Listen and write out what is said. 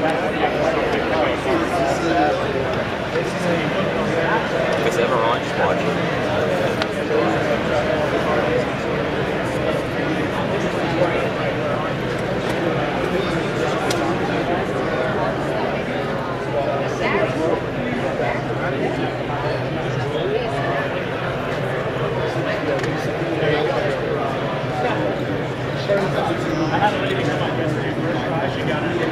If ever on, just watch it. I had a lady come up yesterday for a try. She got it.